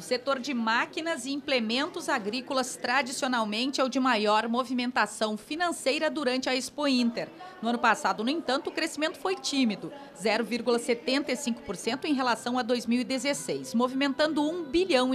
setor de máquinas e implementos agrícolas tradicionalmente é o de maior movimentação financeira durante a Expo Inter. No ano passado, no entanto, o crescimento foi tímido, 0,75% em relação a 2016, movimentando 1 bilhão e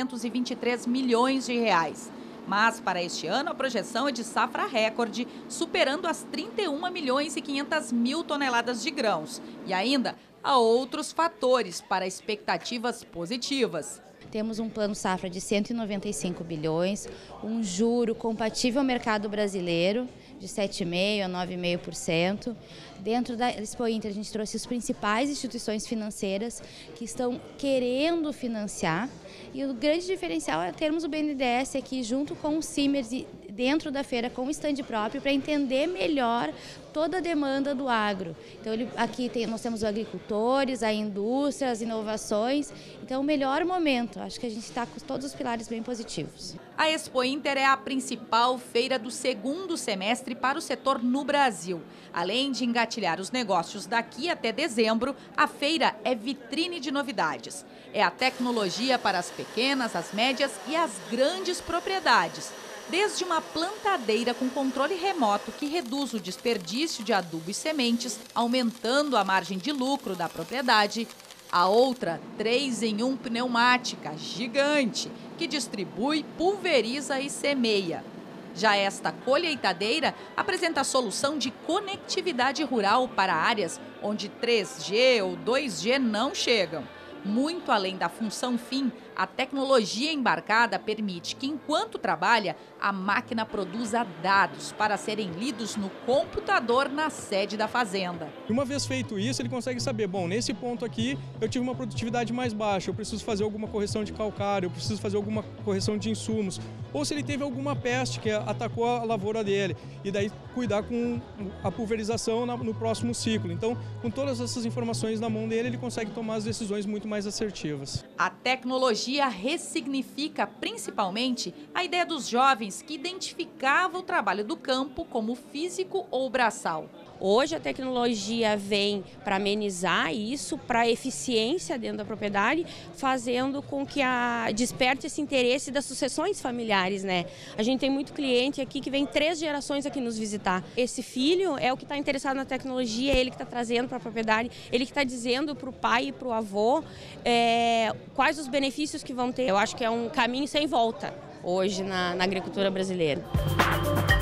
923 milhões de reais. Mas, para este ano, a projeção é de safra recorde, superando as 31 milhões e 500 mil toneladas de grãos. E ainda há outros fatores para expectativas positivas. Temos um plano safra de 195 bilhões, um juro compatível ao mercado brasileiro de 7,5% a 9,5%. Dentro da Expo Inter, a gente trouxe as principais instituições financeiras que estão querendo financiar. E o grande diferencial é termos o BNDES aqui junto com o Simers dentro da feira com o stand próprio para entender melhor toda a demanda do agro. Então aqui nós temos os agricultores, a indústria, as inovações. Então o melhor momento, acho que a gente está com todos os pilares bem positivos. A Expo Inter é a principal feira do segundo semestre para o setor no Brasil. Além de engatilhar os negócios daqui até dezembro, a feira é vitrine de novidades. É a tecnologia para as pequenas, as médias e as grandes propriedades. Desde uma plantadeira com controle remoto que reduz o desperdício de adubo e sementes, aumentando a margem de lucro da propriedade, a outra 3-em-1 pneumática gigante, que distribui, pulveriza e semeia. Já esta colheitadeira apresenta a solução de conectividade rural para áreas onde 3G ou 2G não chegam. Muito além da função fim, a tecnologia embarcada permite que, enquanto trabalha, a máquina produza dados para serem lidos no computador na sede da fazenda. Uma vez feito isso, ele consegue saber, bom, nesse ponto aqui eu tive uma produtividade mais baixa, eu preciso fazer alguma correção de calcário, eu preciso fazer alguma correção de insumos, ou se ele teve alguma peste que atacou a lavoura dele, e daí cuidar com a pulverização no próximo ciclo. Então, com todas essas informações na mão dele, ele consegue tomar as decisões muito mais assertivas. A tecnologia ressignifica principalmente a ideia dos jovens que identificavam o trabalho do campo como físico ou braçal. Hoje a tecnologia vem para amenizar isso, para eficiência dentro da propriedade, fazendo com que desperte esse interesse das sucessões familiares, né? A gente tem muito cliente aqui que vem 3 gerações aqui nos visitar. Esse filho é o que está interessado na tecnologia, é ele que está trazendo para a propriedade, ele que está dizendo para o pai e para o avô quais os benefícios que vão ter. Eu acho que é um caminho sem volta hoje na agricultura brasileira.